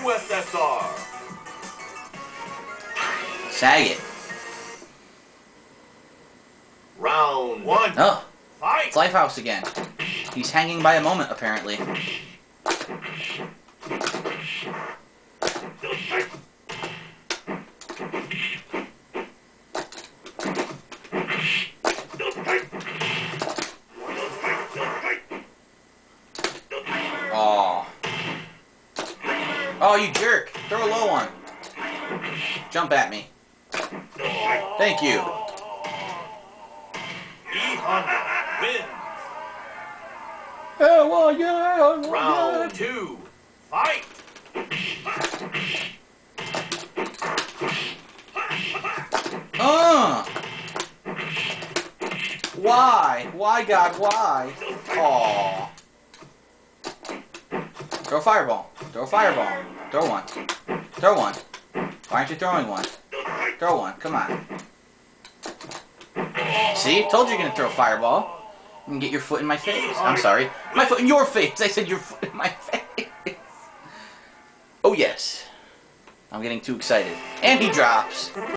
USSR. Sag it. Round 1. Oh, Fight. it's Lifehouse again. He's hanging by a moment, apparently. Oh. Oh, you jerk. Throw a low one. Jump at me. Thank you. E.Honda wins. Round 2. Fight. Why? Why, God? Why? Aw. Throw a fireball. Throw a fireball. Throw one. Throw one. Why aren't you throwing one? Throw one. Come on. See? Told you you're gonna throw a fireball. You can get your foot in my face. I'm sorry. My foot in your face. I said your foot in my face. Oh, yes. I'm getting too excited. And he drops.